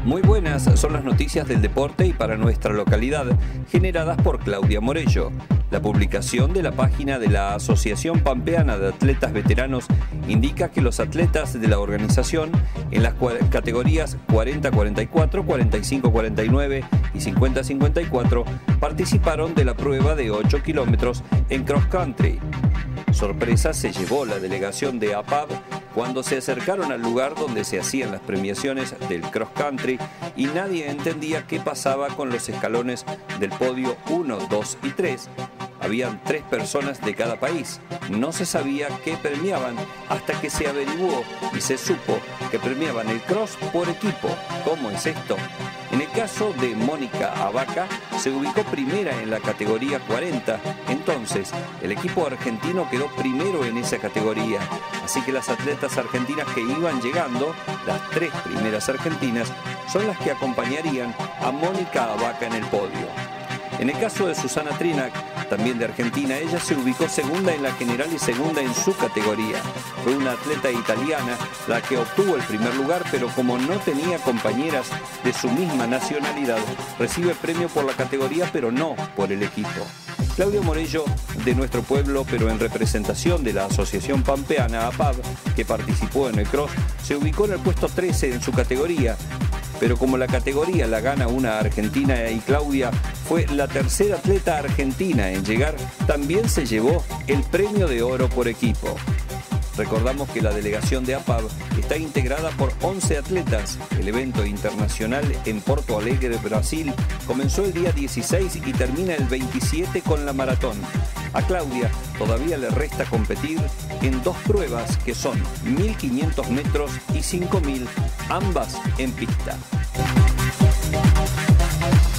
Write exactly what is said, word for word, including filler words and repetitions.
Muy buenas son las noticias del deporte y para nuestra localidad, generadas por Claudia Morello. La publicación de la página de la Asociación Pampeana de Atletas Veteranos indica que los atletas de la organización en las categorías cuarenta cuarenta y cuatro, cuarenta y cinco cuarenta y nueve y cincuenta cincuenta y cuatro participaron de la prueba de ocho kilómetros en cross country. Sorpresa se llevó la delegación de A P A B cuando se acercaron al lugar donde se hacían las premiaciones del cross country y nadie entendía qué pasaba con los escalones del podio uno, dos y tres. Habían tres personas de cada país. No se sabía qué premiaban hasta que se averiguó y se supo que premiaban el cross por equipo. ¿Cómo es esto? En el caso de Mónica Abaca, se ubicó primera en la categoría cuarenta. Entonces, el equipo argentino quedó primero en esa categoría. Así que las atletas argentinas que iban llegando, las tres primeras argentinas, son las que acompañarían a Mónica Abaca en el podio. En el caso de Susana Trinac, también de Argentina, ella se ubicó segunda en la general y segunda en su categoría. Fue una atleta italiana la que obtuvo el primer lugar, pero como no tenía compañeras de su misma nacionalidad, recibe premio por la categoría, pero no por el equipo. Claudia Morello, de nuestro pueblo, pero en representación de la Asociación Pampeana A P A B, que participó en el cross, se ubicó en el puesto trece en su categoría. Pero como la categoría la gana una argentina y Claudia fue la tercera atleta argentina en llegar, también se llevó el premio de oro por equipo. Recordamos que la delegación de A P A B está integrada por once atletas. El evento internacional en Porto Alegre, Brasil, comenzó el día dieciséis y termina el veintisiete con la maratón. A Claudia todavía le resta competir en dos pruebas que son mil quinientos metros y cinco mil, ambas en pista.